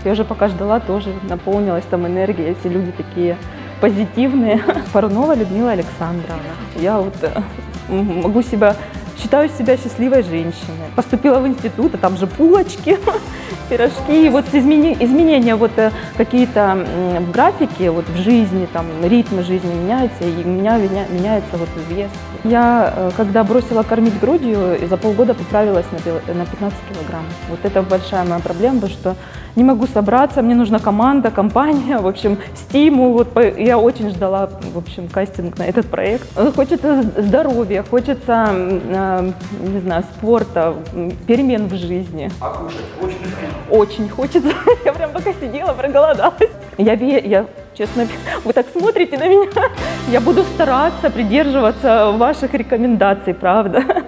Я уже пока ждала, тоже наполнилась там энергией, все люди такие позитивные. Парунова Людмила Александровна. Я вот могу считаю себя счастливой женщиной. Поступила в институт, а там же булочки, пирожки. И вот изменения вот какие-то в графике, вот в жизни, там ритм жизни меняется, и у меня меняется вот вес. Я, когда бросила кормить грудью, за полгода поправилась на 15 килограмм. Вот это большая моя проблема, потому что не могу собраться, мне нужна команда, компания, в общем, стимул. Вот я очень ждала, в общем, кастинг на этот проект. Хочется здоровья, хочется, не знаю, спорта, перемен в жизни. А кушать хочется? Очень хочется. Я прям пока сидела, проголодалась. Я, честно, вы так смотрите на меня. Я буду стараться придерживаться ваших рекомендаций, правда.